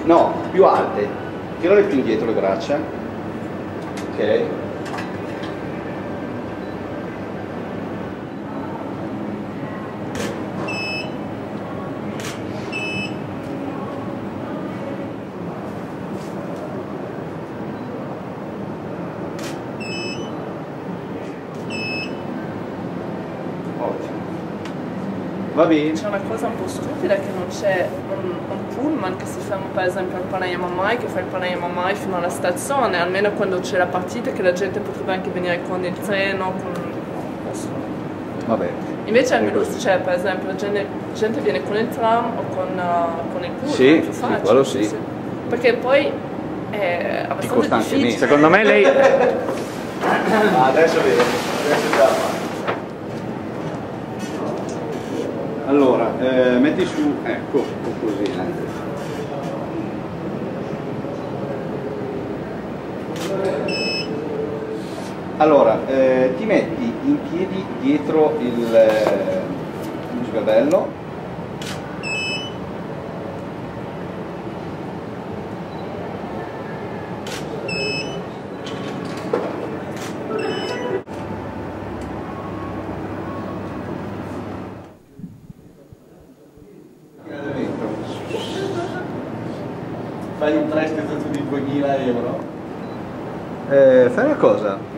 No, più alte. Tirale più indietro le braccia. Ok. Va bene. C'è una cosa un po' stupida che non c'è un pullman che si ferma per esempio al Panayama Mai, che fa il Panayama Mai fino alla stazione, almeno quando c'è la partita, che la gente potrebbe anche venire con il treno, Vabbè. Invece a Mulhouse c'è per esempio la gente viene con il tram o con il pullman, sì, è più facile. Sì, quello sì. Perché poi è abbastanza difficile. Secondo me lei... Adesso vedo, adesso ce la fa. Allora, metti su, ecco, così. Allora, ti metti in piedi dietro il sgabello. Fai un prestito di 2000 euro. Fai una cosa.